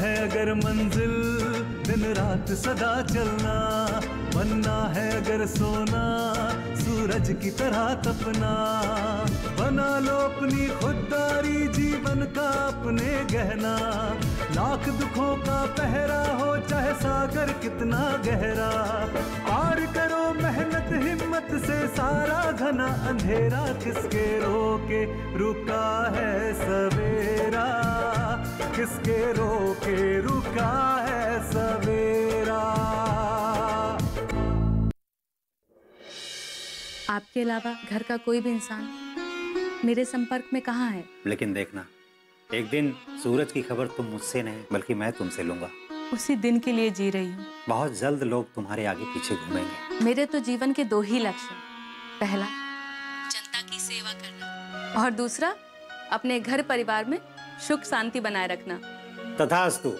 है अगर मंजिल दिन रात सदा चलना, बनना है अगर सोना सूरज की तरह तपना, बना लो अपनी खुददारी जीवन का अपने गहना, लाख दुखों का पहरा हो चाहे सागर कितना गहरा, पार करो मेहनत हिम्मत से सारा घना अंधेरा, किसके रोके रुका है सवेरा, किसके रोके रुका है सवेरा। आपके अलावा घर का कोई भी इंसान मेरे संपर्क में कहाँ है? लेकिन देखना, एक दिन सूरज की खबर तुम मुझसे नहीं बल्कि मैं तुमसे लूंगा। उसी दिन के लिए जी रही हूँ। बहुत जल्द लोग तुम्हारे आगे पीछे घूमेंगे। मेरे तो जीवन के 2 ही लक्ष्य, पहला जनता की सेवा करना और दूसरा अपने घर परिवार में सुख शांति बनाए रखना। तथास्तु।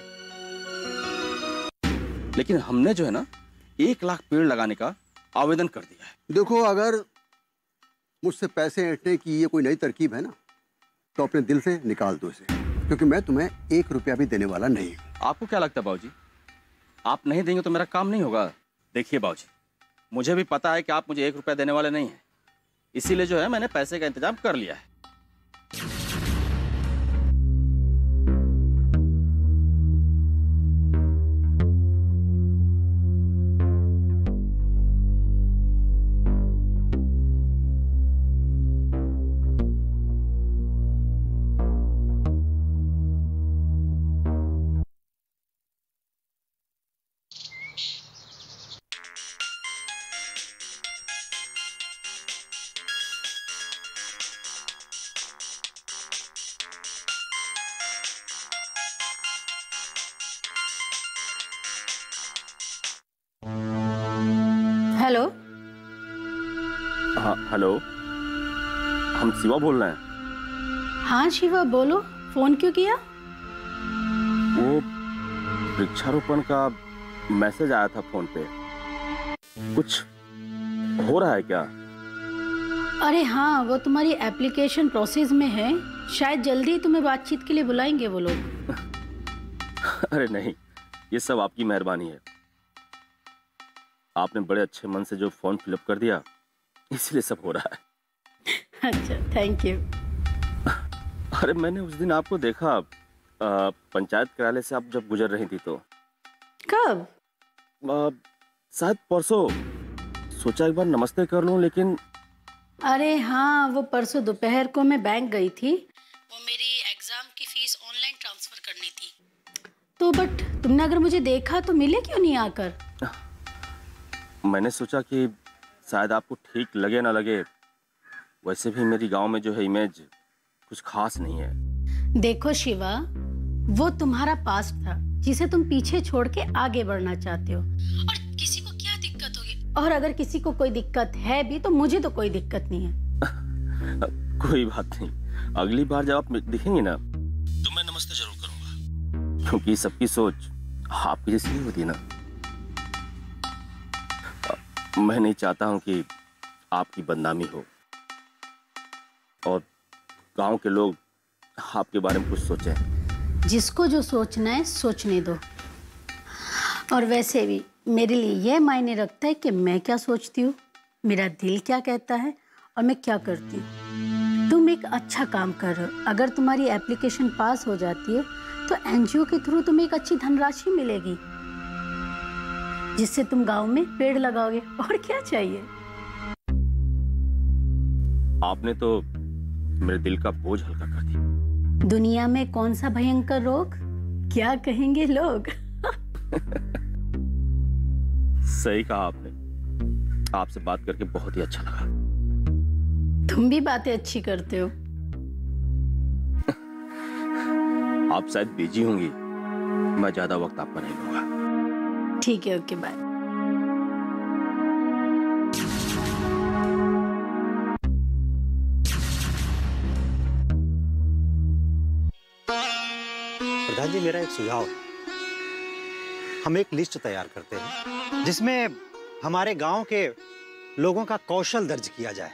लेकिन हमने जो है ना 1 लाख पेड़ लगाने का आवेदन कर दिया है। देखो, अगर मुझसे पैसे ऐंठने की ये कोई नई तरकीब है ना, तो अपने दिल से निकाल दो इसे, क्योंकि मैं तुम्हें 1 रुपया भी देने वाला नहीं हूँ। आपको क्या लगता है बाबूजी, आप नहीं देंगे तो मेरा काम नहीं होगा? देखिए बाबूजी, मुझे भी पता है कि आप मुझे 1 रुपया देने वाले नहीं हैं, इसीलिए जो है मैंने पैसे का इंतजाम कर लिया है। हेलो। हाँ हेलो, हम शिवा बोल रहे हैं। हाँ शिवा बोलो, फोन क्यों किया? वो वृक्षारोपण का मैसेज आया था फोन पे, कुछ हो रहा है क्या? अरे हाँ, वो तुम्हारी एप्लीकेशन प्रोसेस में है, शायद जल्दी तुम्हें बातचीत के लिए बुलाएंगे वो लोग। अरे नहीं, ये सब आपकी मेहरबानी है, आपने बड़े अच्छे मन से जो फॉर्म फिलअप कर दिया इसलिए सब हो रहा है। अच्छा, थैंक यू। अरे मैंने उस दिन आपको देखा पंचायत कार्यालय से आप जब गुजर रही थी तो। कब? शायद परसों, सोचा एक बार नमस्ते कर लूं, लेकिन अरे हाँ, वो परसों दोपहर को मैं बैंक गई थी, वो मेरी एग्जाम की फीस ऑनलाइन ट्रांसफर करनी थी, तो बट तुमने अगर मुझे देखा तो मिले क्यों नहीं आकर? मैंने सोचा कि शायद आपको ठीक लगे ना लगे, वैसे भी मेरी गांव में जो है इमेज कुछ खास नहीं है। देखो शिवा, वो तुम्हारा पास्ट था जिसे तुम पीछे छोड़ के आगे बढ़ना चाहते हो, और किसी को क्या दिक्कत होगी, और अगर किसी को कोई दिक्कत है भी तो मुझे तो कोई दिक्कत नहीं है। कोई बात नहीं, अगली बार जब आप दिखेंगे ना तो मैं नमस्ते जरूर करूंगा, क्योंकि सबकी सोच आपकी जैसी नहीं होती ना। मैं नहीं चाहता हूं कि आपकी बदनामी हो और गांव के लोग आपके बारे में कुछ सोचें। जिसको जो सोचना है सोचने दो, और वैसे भी मेरे लिए यह मायने रखता है कि मैं क्या सोचती हूँ, मेरा दिल क्या कहता है और मैं क्या करती हूँ। तुम एक अच्छा काम कर रहे हो, अगर तुम्हारी एप्लीकेशन पास हो जाती है तो एनजीओ के थ्रू तुम्हें एक अच्छी धनराशि मिलेगी, जिससे तुम गांव में पेड़ लगाओगे, और क्या चाहिए। आपने तो मेरे दिल का बोझ हल्का कर दिया। दुनिया में कौन सा भयंकर रोग, क्या कहेंगे लोग। सही कहा आपने, आपसे बात करके बहुत ही अच्छा लगा। तुम भी बातें अच्छी करते हो। आप शायद बिजी होंगी, मैं ज्यादा वक्त आपका नहीं लूंगा। ठीक है, ओके बाय। प्रधान जी, मेरा एक सुझाव है, हम एक लिस्ट तैयार करते हैं जिसमें हमारे गांव के लोगों का कौशल दर्ज किया जाए,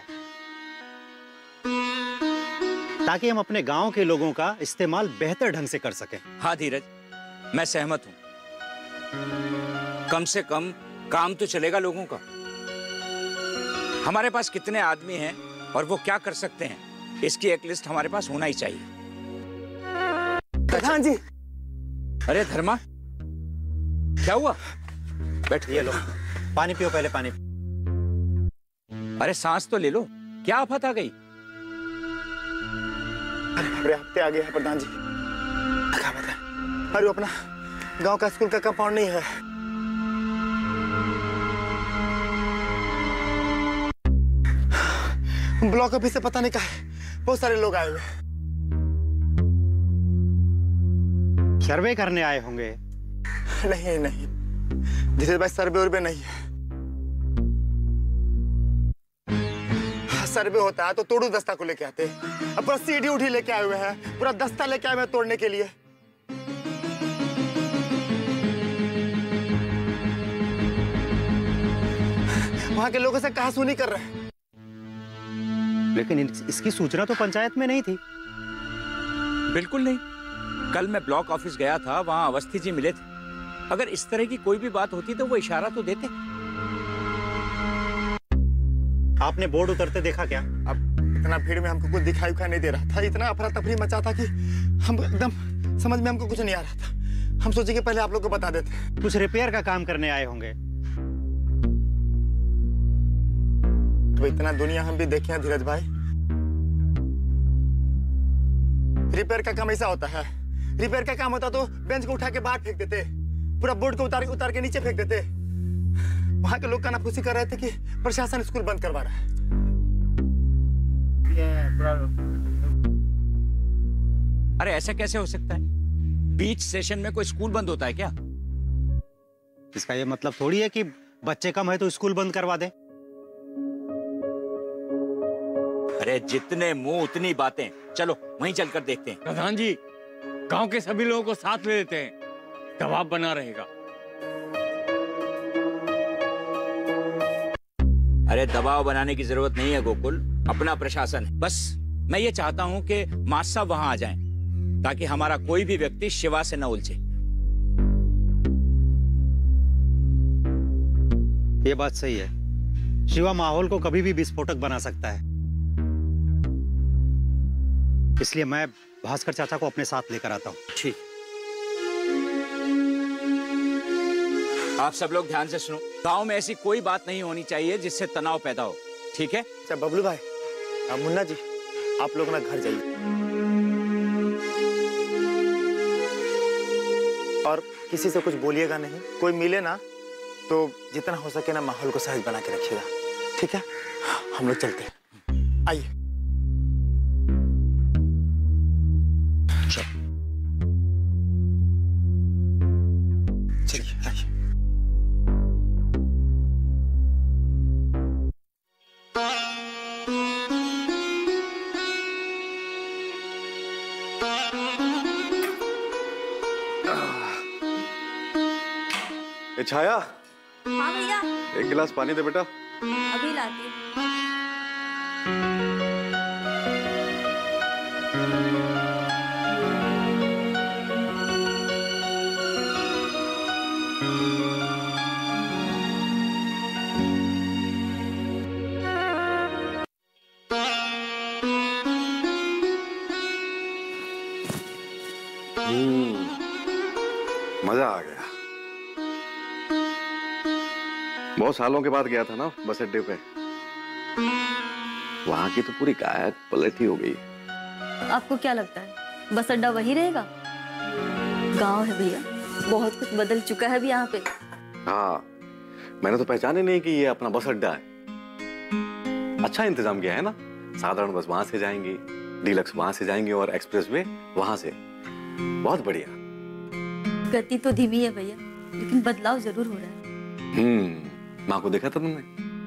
ताकि हम अपने गांव के लोगों का इस्तेमाल बेहतर ढंग से कर सकें। हाँ धीरज, मैं सहमत हूं। कम से कम काम तो चलेगा लोगों का। हमारे पास कितने आदमी हैं और वो क्या कर सकते हैं, इसकी एक लिस्ट हमारे पास होना ही चाहिए। प्रधान जी। अरे धर्मा, क्या हुआ? बैठ। ये लो, पानी पियो पहले, पानी। अरे सांस तो ले लो, क्या आफत आ गई? अरे हफ्ते आ गए हैं प्रधान जी। क्या बताएं? अरे वो अपना गांव का स्कूल का कंपाउंड नहीं है। ब्लॉक ऑफिस से पता नहीं कहा है, बहुत सारे लोग आए हुए हैं। सर्वे करने आए होंगे। नहीं नहीं धीरज भाई, सर्वे उर्वे नहीं है। सर्वे होता है तो तोड़ू दस्ता को लेके आते हैं। अब पूरा सीढ़ी उठी लेके आए हुए हैं, पूरा दस्ता लेके आए हुए हैं तोड़ने के लिए। वहां के लोगों से कहा सुनी कर रहे हैं। लेकिन इसकी सूचना तो पंचायत में नहीं थी। बिल्कुल नहीं। कल मैं ब्लॉक ऑफिस गया था, वहां अवस्थी जी मिले थे। अगर इस तरह की कोई भी बात होती तो वो इशारा तो देते। आपने बोर्ड उतरते देखा क्या? अब इतना भीड़ में हमको कुछ दिखाई नहीं दे रहा था। इतना अफरा तफरी मचा था कि हम एकदम समझ में हमको कुछ नहीं आ रहा था। हम सोचे कि पहले आप लोग को बता देते। कुछ रिपेयर का काम करने आए होंगे। तो इतना दुनिया हम भी देखे हैं धीरज भाई। रिपेयर का काम ऐसा होता है। रिपेयर का काम होता तो बेंच को उठा के बाहर फेंक देते, पूरा बोर्ड को उतार के नीचे फेंक देते। वहां के लोग कानाफूसी कर रहे थे कि प्रशासन स्कूल बंद करवा रहा है। अरे ऐसा कैसे हो सकता है? बीच सेशन में कोई स्कूल बंद होता है क्या? इसका ये मतलब थोड़ी है कि बच्चे कम है तो स्कूल बंद करवा दे। अरे जितने मुंह उतनी बातें। चलो वहीं चलकर देखते हैं। प्रधान जी, गांव के सभी लोगों को साथ ले लेते हैं, दबाव बना रहेगा। अरे दबाव बनाने की जरूरत नहीं है गोकुल, अपना प्रशासन है। बस मैं ये चाहता हूं कि मास्टर साहब वहां आ जाएं, ताकि हमारा कोई भी व्यक्ति शिवा से न उलझे। ये बात सही है। शिवा माहौल को कभी भी विस्फोटक बना सकता है। इसलिए मैं भास्कर चाचा को अपने साथ लेकर आता हूँ। ठीक। आप सब लोग ध्यान से सुनो। गांव में ऐसी कोई बात नहीं होनी चाहिए जिससे तनाव पैदा हो, ठीक है? अच्छा बबलू भाई, मुन्ना जी, आप लोग ना घर जाइए और किसी से कुछ बोलिएगा नहीं। कोई मिले ना तो जितना हो सके ना माहौल को सहज बना के रखिएगा, ठीक है? हम लोग चलते हैं, आइए। चलिए आइए। छाया, हाँ भैया, एक गिलास पानी दे बेटा। अभी लाती हूँ। मजा आ गया। बहुत सालों के बाद गया था ना बस अड्डे पे। वहां की तो पूरी काया पलट ही हो गई। आपको क्या लगता है बस अड्डा वही रहेगा? गांव है भैया, बहुत कुछ बदल चुका है अभी यहाँ पे। हाँ, मैंने तो पहचाने नहीं कि ये अपना बस अड्डा है। अच्छा इंतजाम किया है ना। साधारण बस वहां से जाएंगी, डीलक्स वहां से जाएंगी और एक्सप्रेस वे वहां से। बहुत बढ़िया। गति तो धीमी है भैया, लेकिन बदलाव जरूर हो रहा है। माँ को देखा था तुमने?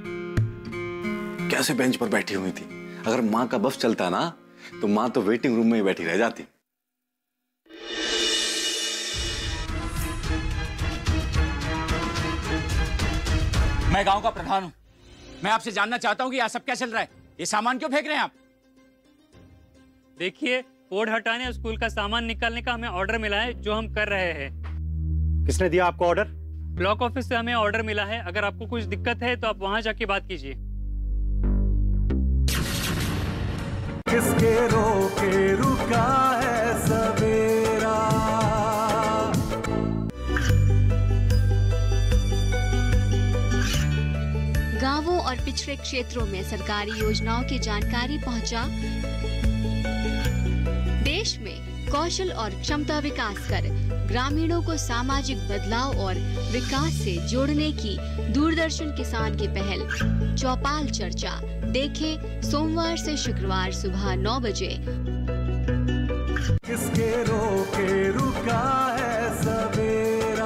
कैसे बेंच पर बैठी हुई थी। अगर माँ का बस चलता ना तो माँ तो वेटिंग रूम में ही बैठी रह जाती। मैं गांव का प्रधान हूं। मैं आपसे जानना चाहता हूं कि यहाँ सब क्या चल रहा है। ये सामान क्यों फेंक रहे हैं आप? देखिए, बोर्ड हटाने और स्कूल का सामान निकालने का हमें ऑर्डर मिला है, जो हम कर रहे हैं। किसने दिया आपको ऑर्डर? ब्लॉक ऑफिस से हमें ऑर्डर मिला है, अगर आपको कुछ दिक्कत है तो आप वहां जाके बात कीजिए। किसके रोके रुका है सवेरा। गांवों और पिछड़े क्षेत्रों में सरकारी योजनाओं की जानकारी पहुंचा। देश में कौशल और क्षमता विकास कर ग्रामीणों को सामाजिक बदलाव और विकास से जोड़ने की दूरदर्शन किसान की पहल चौपाल चर्चा देखें सोमवार से शुक्रवार सुबह 9 बजे। किसके रोके रुका है सवेरा।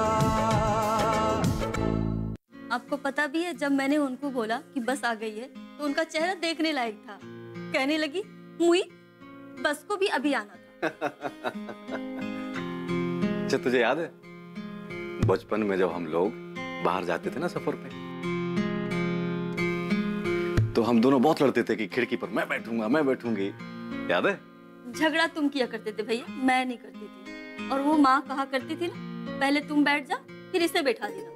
आपको पता भी है, जब मैंने उनको बोला कि बस आ गई है तो उनका चेहरा देखने लायक था। कहने लगी मुई बस को भी अभी आना था। अच्छा तुझे याद है बचपन में जब हम लोग बाहर जाते थे ना सफर पे, तो हम दोनों बहुत लड़ते थे कि खिड़की पर मैं बैठूंगा मैं बैठूंगी, याद है? झगड़ा तुम किया करते थे भैया, मैं नहीं करती थी। और वो माँ कहा करती थी ना, पहले तुम बैठ जा फिर इसे बैठा देना।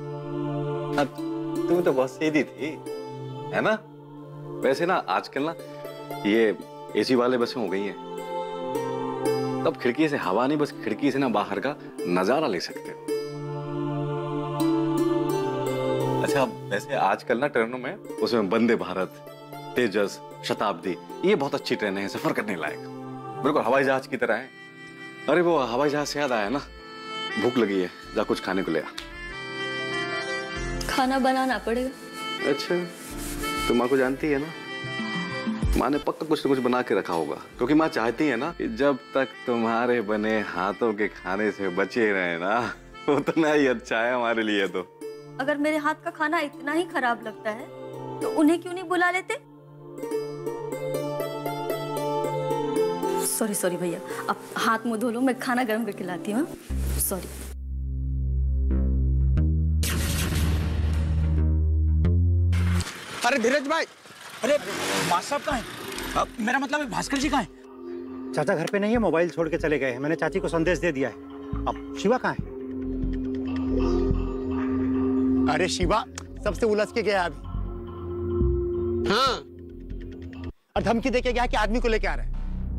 तू तो बहुत सीधी थी, है ना? वैसे ना आजकल ना ये एसी वाले बसें हो गई हैं, तब खिड़की से हवा नहीं, बस खिड़की से ना बाहर का नजारा ले सकते हो। अच्छा वैसे आजकल ना ट्रेनों में उसमें वंदे भारत, तेजस, शताब्दी, ये बहुत अच्छी ट्रेनें हैं, सफर करने लायक, बिल्कुल हवाई जहाज की तरह है। अरे वो हवाई जहाज से याद आया ना, भूख लगी है, जा कुछ खाने को ले आ। खाना बनाना पड़ेगा। अच्छा तो माँ को जानती है ना, माँ ने पक्का कुछ न कुछ बना के रखा होगा, क्योंकि माँ चाहती है ना कि जब तक तुम्हारे बने हाथों के खाने से बचे रहे ना, उतना ही अच्छा है हमारे लिए। तो अगर मेरे हाथ का खाना इतना ही खराब लगता है तो उन्हें क्यों नहीं बुला लेते? सॉरी सॉरी भैया, अब हाथ मुंह धो लो, मैं खाना गर्म करके लाती हूँ। सॉरी। अरे धीरज भाई, अरे मास्टर साहब कहाँ हैं? मेरा मतलब है भास्कर जी कहाँ हैं? चाचा घर पे नहीं है, मोबाइल छोड़ के चले गए हैं। मैंने चाची को संदेश दे दिया है। अब शिवा कहाँ है? अरे शिवा सबसे उलझ के गया अभी। हाँ, और धमकी देके गया कि आदमी को लेके आ रहा है।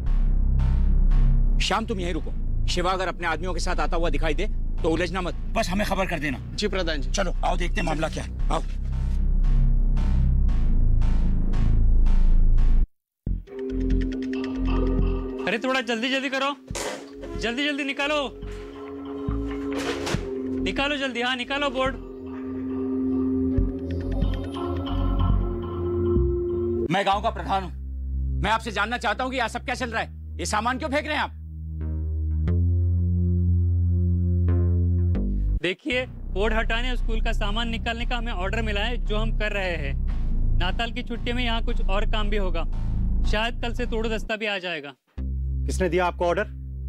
शाम तुम यहीं रुको, शिवा अगर अपने आदमियों के साथ आता हुआ दिखाई दे तो उलझना मत, बस हमें खबर कर देना। जी प्रधान जी। चलो आओ देखते हैं मामला क्या है, आओ। अरे थोड़ा जल्दी जल्दी करो, जल्दी जल्दी निकालो, निकालो जल्दी, हाँ निकालो बोर्ड। मैं गांव का प्रधान हूं, मैं आपसे जानना चाहता हूं कि यहाँ सब क्या चल रहा है, ये सामान क्यों फेंक रहे हैं आप? देखिए बोर्ड हटाने और स्कूल का सामान निकालने का हमें ऑर्डर मिला है, जो हम कर रहे हैं। नाताल की छुट्टी में यहाँ कुछ और काम भी होगा, शायद कल से तोड़ दस्ता भी आ जाएगा। किसने दिया आपको ऑर्डर?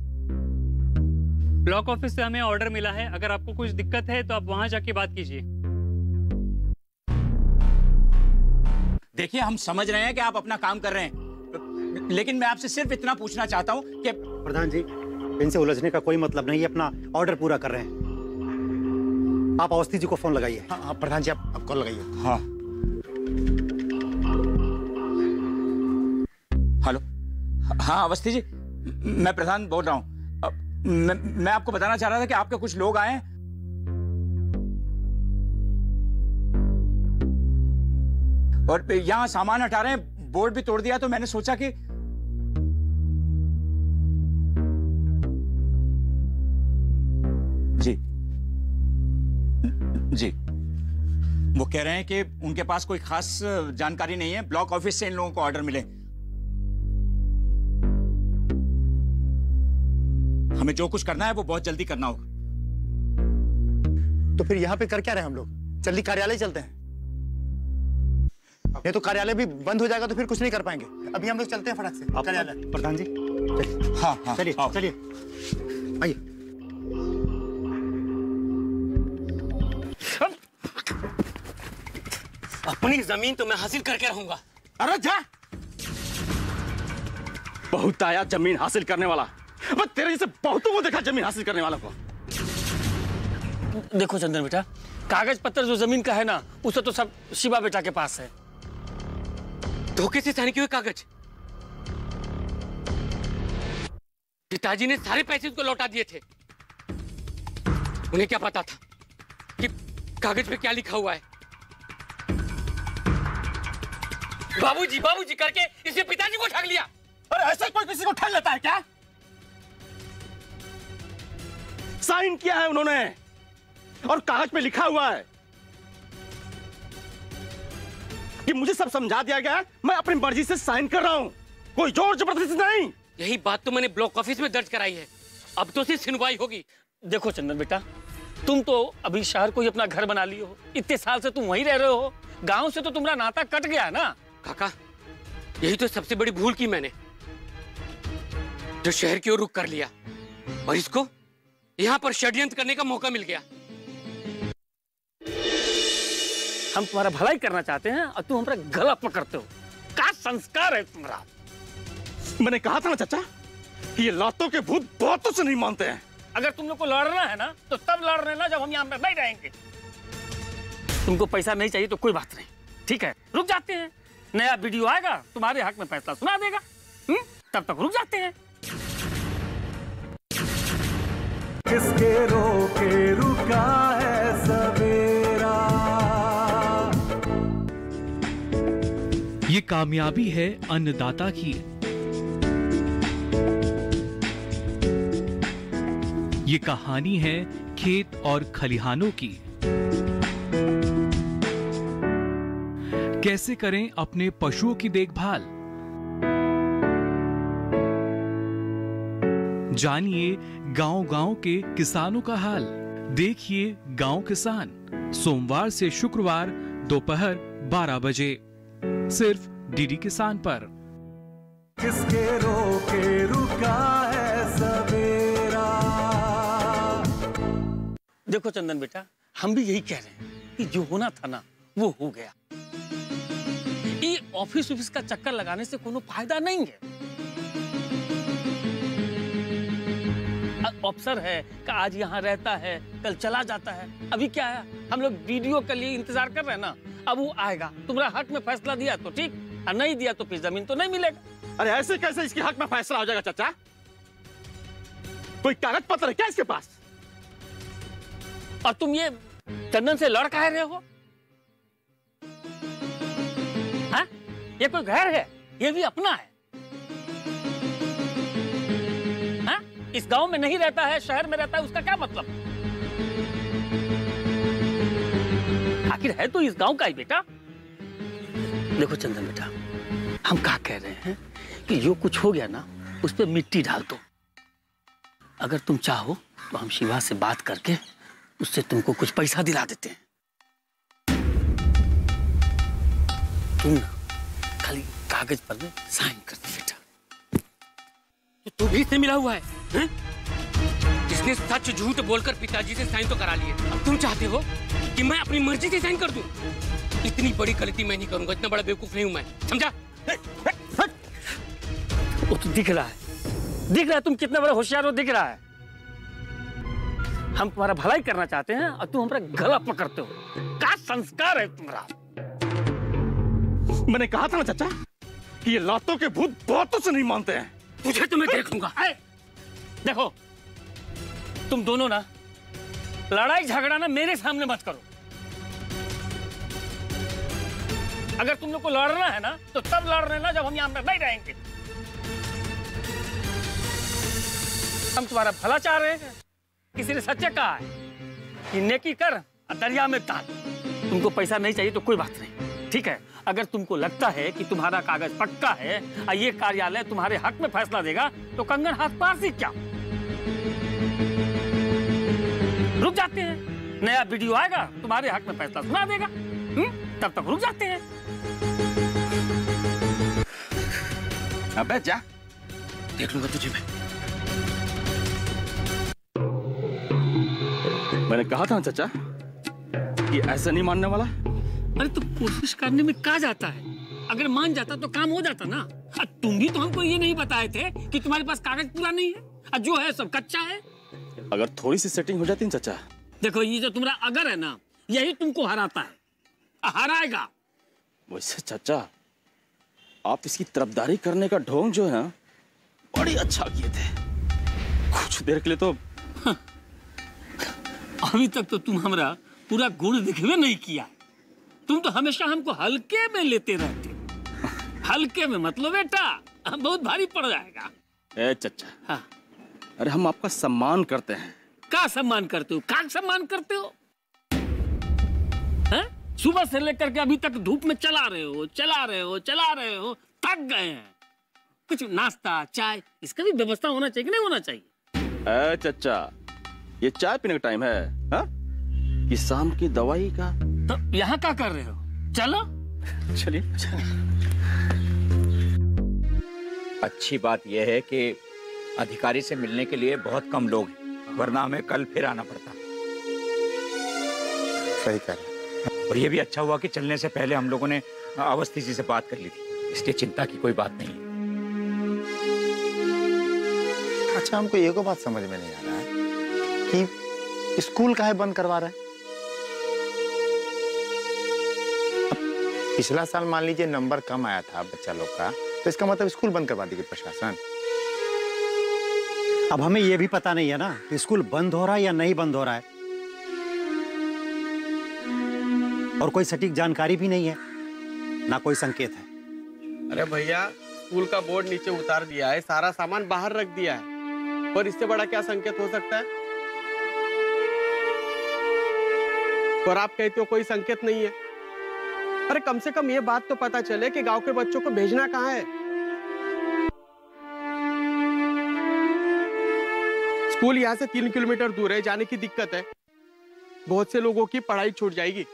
ब्लॉक ऑफिस से हमें ऑर्डर मिला है, अगर आपको कुछ दिक्कत है तो आप वहां जाके बात कीजिए। देखिए हम समझ रहे हैं कि आप अपना काम कर रहे हैं, लेकिन मैं आपसे सिर्फ इतना पूछना चाहता हूं कि प्रधान जी इनसे उलझने का कोई मतलब नहीं है, अपना ऑर्डर पूरा कर रहे हैं। आप अवस्थी जी को फोन लगाइए। हाँ प्रधान जी आप कॉल लगाइए। हाँ हेलो, हाँ अवस्थी जी, मैं प्रधान बोल रहा हूँ। मैं आपको बताना चाह रहा था कि आपके कुछ लोग आए हैं और यहाँ सामान हटा रहे हैं, बोर्ड भी तोड़ दिया, तो मैंने सोचा कि जी जी वो कह रहे हैं कि उनके पास कोई खास जानकारी नहीं है, ब्लॉक ऑफिस से इन लोगों को ऑर्डर मिले। हमें जो कुछ करना है वो बहुत जल्दी करना होगा। तो फिर यहाँ पे कर क्या रहे हम लोग? जल्दी कार्यालय चलते हैं, नहीं तो कार्यालय भी बंद हो जाएगा तो फिर कुछ नहीं कर पाएंगे। अभी हम लोग चलते हैं फटाक से कार्यालय। प्रधान जी हाँ हाँ चलिए चलिए आइए। अपनी जमीन तो मैं हासिल करके रहूंगा। अरे जा, बहुत आया जमीन हासिल करने वाला, मैं तेरे जैसे बहुतों को देखा जमीन हासिल करने वाला को। देखो चंदन बेटा, कागज पत्र जो जमीन का है ना, उसे तो सब शिवा बेटा के पास है। धोखे से साइन किए हुए कागज पिताजी ने सारे पैसे उसको लौटा दिए थे। उन्हें क्या पता था कि कागज पे क्या लिखा हुआ है। बाबूजी बाबूजी करके इसने पिताजी को ठग लिया। अरे ऐसे कोई किसी को ठग लेता है क्या? साइन किया है उन्होंने और कागज पे लिखा हुआ है कि मुझे सब समझा दिया गया है, मैं अपनी मर्जी से साइन कर रहा हूं, कोई जोर जबरदस्ती नहीं। यही बात तो मैंने ब्लॉक ऑफिस में दर्ज कराई है, अब तो सिर्फ सुनवाई होगी। देखो चंदन बेटा, तुम तो अभी शहर को ही अपना घर बना लिए हो, इतने साल से तुम वहीं रह रहे हो, गांव से तो तुम्हारा नाता कट गया ना। काका, यही तो सबसे बड़ी भूल की मैंने, जो शहर की ओर रुख कर लिया और इसको यहाँ पर षड्यंत्र करने का मौका मिल गया। हम तुम्हारा भलाई करना चाहते हैं और तुम हमारा गला पकड़ते हो। क्या संस्कार है तुम्हारा? मैंने कहा था ना चाचा, ये लातों के भूत बहुतों से नहीं मानते हैं। अगर तुम लोग को लड़ना है ना, तो तब लड़ लेना जब हम यहाँ पर नहीं रहेंगे। तुमको पैसा नहीं चाहिए तो कोई बात नहीं, ठीक है, रुक जाते हैं। नया वीडियो आएगा, तुम्हारे हक में फैसला सुना देगा, तब तक रुक जाते हैं। किसके रोके रुका है सवेरा। ये कामयाबी है अन्नदाता की, ये कहानी है खेत और खलिहानों की। कैसे करें अपने पशुओं की देखभाल, जानिए गांव-गांव के किसानों का हाल। देखिए गांव किसान, सोमवार से शुक्रवार दोपहर 12 बजे, सिर्फ डीडी किसान पर। किसके रोके रुका है सवेरा। देखो चंदन बेटा, हम भी यही कह रहे हैं कि जो होना था ना, वो हो गया। ये ऑफिस का चक्कर लगाने से कोनो फायदा नहीं है। अफसर है कि आज यहाँ रहता है, कल चला जाता है। अभी क्या है, हम लोग वीडियो के लिए इंतजार कर रहे हैं ना, अब वो आएगा, तुम्हारा हक में फैसला दिया तो ठीक, और नहीं दिया तो फिर जमीन तो नहीं मिलेगा। अरे ऐसे कैसे इसके हक में फैसला हो जाएगा चाचा? कोई कागज पत्र है क्या इसके पास? और तुम ये चंदन से लड़ काहे रहे हो? हाँ? ये कोई घर है, ये भी अपना है। हाँ? इस गांव में नहीं रहता है, शहर में रहता है, उसका क्या मतलब? आखिर है तो इस गांव का ही बेटा। देखो चंदन बेटा, हम क्या कह रहे हैं कि जो कुछ हो गया ना, उस पर मिट्टी डाल दो। अगर तुम चाहो तो हम शिवा से बात करके उससे तुमको कुछ पैसा दिला देते हैं। तुम खाली कागज पर में साइन कर दो बेटा। तो तू भी इससे मिला हुआ है, हैं? जिसने सच झूठ बोलकर पिताजी से साइन तो करा लिए, अब तुम चाहते हो कि मैं अपनी मर्जी से साइन कर दूं? इतनी बड़ी गलती मैं नहीं करूंगा, इतना बड़ा बेवकूफ नहीं हूं मैं, समझा? वो तो दिख रहा है तुम कितने बड़े होशियार हो, दिख रहा है। हम तुम्हारा भलाई करना चाहते हैं और तुम हमारा गला पकड़ते हो। क्या संस्कार है तुम्हारा? मैंने कहा था ना चाचा कि ये लातों के भूत बहुतों से नहीं मानते हैं। तुझे तो मैं देखूंगा। देखो तुम दोनों ना लड़ाई झगड़ा ना मेरे सामने मत करो। अगर तुम लोग को लड़ना है ना, तो तब लड़ लेना जब हम यहाँ पर नहीं रहेंगे। हम तुम्हारा भला चाह रहे हैं। किसी ने सच्चे कहा है कि नेकी कर और दरिया में डाल। तुमको पैसा नहीं चाहिए तो कोई बात नहीं, ठीक है। अगर तुमको लगता है कि तुम्हारा कागज पक्का है और ये कार्यालय तुम्हारे हक में फैसला देगा, तो कंगन हाथ पार से क्या, रुक जाते हैं। नया वीडियो आएगा, तुम्हारे हक में फैसला सुना देगा, तब तक रुक जाते हैं। अबे जा, देख लूंगा तुझे मैं। मैंने कहा था ना चाचा कि ऐसा नहीं मानने वाला। अरे तो कोशिश करने में क्या जाता है? अगर मान जाता तो काम हो जाता ना। तुम भी तो हमको ये नहीं बताए थे कि तुम्हारे पास कागज पूरा नहीं है और जो है सब कच्चा है। अगर थोड़ी सी सेटिंग हो जाती ना चाचा, देखो ये जो तुम्हारा अगर है ना, यही तुमको हराता है, हराएगा। वैसे चाचा, आप इसकी तरफदारी करने का ढोंग जो है ना, बड़ी अच्छा किए थे। कुछ देर के लिए तो अभी तक तो तुम हमारा पूरा गुण दिखवे नहीं किया। तुम तो हमेशा हमको हल्के में लेते रहते हो। हल्के में मतलब बेटा बहुत भारी पड़ जाएगा। ए चचा, हाँ। अरे हम आपका सम्मान करते हैं। का सम्मान करते हो? का सम्मान करते हो? हैं? सुबह से लेकर के अभी तक धूप में चला रहे हो, थक गए हैं। कुछ नाश्ता चाय इसका भी व्यवस्था होना चाहिए कि नहीं होना चाहिए? ए चचा, ये चाय पीने का टाइम है हा? कि शाम की दवाई का? तो यहाँ क्या कर रहे हो? चलो चलिए। अच्छी बात यह है कि अधिकारी से मिलने के लिए बहुत कम लोग हैं, वरना हमें कल फिर आना पड़ता। सही कह रहे हैं। और ये भी अच्छा हुआ कि चलने से पहले हम लोगों ने अवस्थी जी से बात कर ली थी, इसलिए चिंता की कोई बात नहीं है। अच्छा, हमको एक बात समझ में नहीं आ रहा है कि स्कूल काहे बंद करवा रहे हैं? पिछला साल मान लीजिए नंबर कम आया था बच्चा लोग का, तो इसका मतलब स्कूल बंद करवा देगी प्रशासन। अब हमें यह भी पता नहीं है ना कि स्कूल बंद हो रहा है या नहीं बंद हो रहा है, और कोई सटीक जानकारी भी नहीं है, ना कोई संकेत है। अरे भैया, स्कूल का बोर्ड नीचे उतार दिया है, सारा सामान बाहर रख दिया है, और इससे बड़ा क्या संकेत हो सकता है? और आप कहते हो कोई संकेत नहीं है। अरे कम से कम ये बात तो पता चले कि गांव के बच्चों को भेजना कहाँ है। स्कूल यहाँ से 3 किलोमीटर दूर है, जाने की दिक्कत है, बहुत से लोगों की पढ़ाई छूट जाएगी।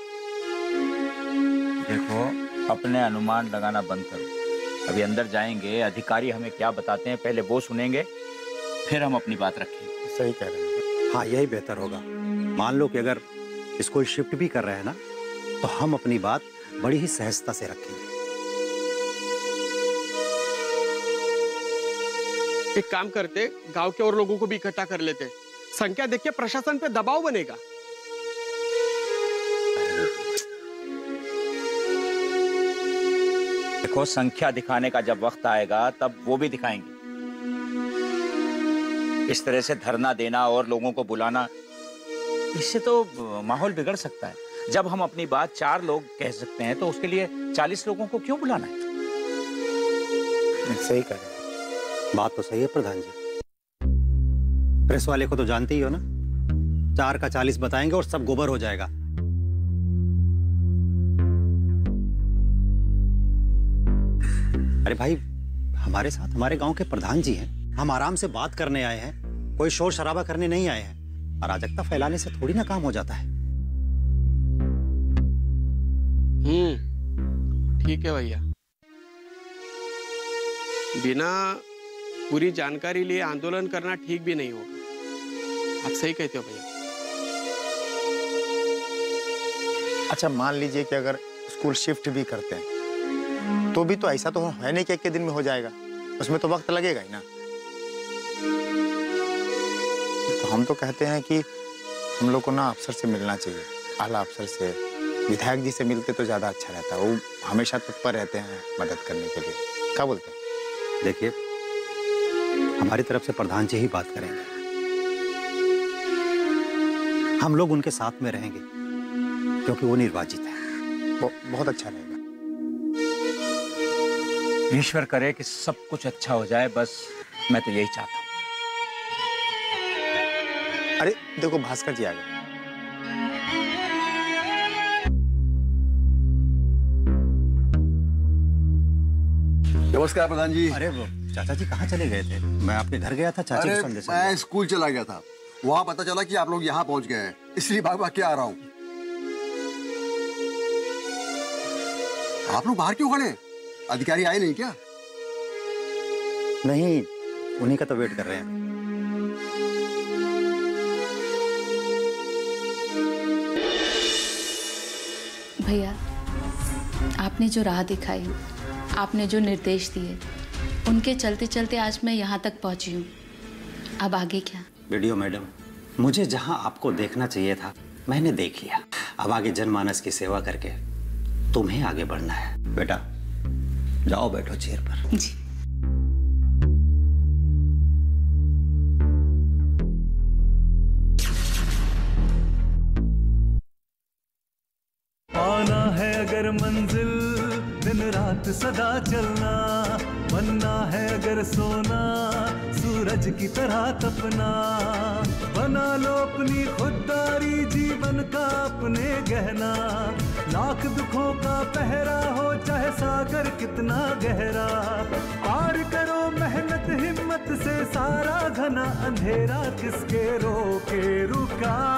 देखो, अपने अनुमान लगाना बंद करो। अभी अंदर जाएंगे, अधिकारी हमें क्या बताते हैं पहले वो सुनेंगे, फिर हम अपनी बात रखेंगे। सही कह रहे हैं। हाँ, यही बेहतर होगा। मान लो कि अगर स्कूल शिफ्ट भी कर रहे हैं ना, तो हम अपनी बात बड़ी ही सहजता से रखेंगे। एक काम करते, गांव के और लोगों को भी इकट्ठा कर लेते, संख्या देखिए प्रशासन पे दबाव बनेगा। देखो, संख्या दिखाने का जब वक्त आएगा तब वो भी दिखाएंगे। इस तरह से धरना देना और लोगों को बुलाना, इससे तो माहौल बिगड़ सकता है। जब हम अपनी बात 4 लोग कह सकते हैं तो उसके लिए 40 लोगों को क्यों बुलाना है? सही कह रहे हैं। बात तो सही है प्रधान जी। प्रेस वाले को तो जानते ही हो ना, 4 का 40 बताएंगे और सब गोबर हो जाएगा। अरे भाई, हमारे साथ हमारे गांव के प्रधान जी हैं, हम आराम से बात करने आए हैं, कोई शोर शराबा करने नहीं आए हैं। अराजकता फैलाने से थोड़ी ना काम हो जाता है। ठीक है भैया, बिना पूरी जानकारी लिए आंदोलन करना ठीक भी नहीं होगा। आप सही कहते हो भैया। अच्छा, मान लीजिए कि अगर स्कूल शिफ्ट भी करते हैं तो भी तो ऐसा तो है नहीं कि एक के दिन में हो जाएगा, उसमें तो वक्त लगेगा ही ना। तो हम तो कहते हैं कि हम लोग को ना अफसर से मिलना चाहिए, आला अफसर से। विधायक जी से मिलते तो ज्यादा अच्छा रहता, वो हमेशा तत्पर रहते हैं मदद करने के लिए। क्या बोलते हैं? देखिए, हमारी तरफ से प्रधान जी ही बात करेंगे, हम लोग उनके साथ में रहेंगे क्योंकि वो निर्वाचित है। बहुत अच्छा रहेगा। ईश्वर करे कि सब कुछ अच्छा हो जाए, बस मैं तो यही चाहता हूँ। अरे देखो, भास्कर जी आ गए। नमस्कार प्रधान जी। अरे वो चाचा जी कहाँ चले गए थे? मैं आपके घर गया था, चाचा को संदेश। मैं स्कूल चला गया था, वहाँ पता चला कि आप लोग यहाँ पहुँच गए हैं, इसलिए भाग भाग के आ रहा हूँ। आप लोग बाहर क्यों खड़े? अधिकारी आए नहीं क्या? नहीं, उन्हीं का तो वेट कर रहे हैं। भैया, आपने जो राह दिखाई, आपने जो निर्देश दिए, उनके चलते चलते आज मैं यहाँ तक पहुँची हूँ। अब आगे क्या? वीडियो मैडम, मुझे जहां आपको देखना चाहिए था मैंने देख लिया। अब आगे जनमानस की सेवा करके तुम्हें आगे बढ़ना है। बेटा जाओ बैठो चेयर पर। जी। पाना है अगर मंजिल दिन रात सदा चलना, बनना है अगर सोना सूरज की तरह तपना। बना लो अपनी खुददारी जीवन का अपने गहना, लाख दुखों का पहरा हो चाहे सागर कितना गहरा। पार करो मेहनत हिम्मत से सारा घना अंधेरा, किसके रोके रुका।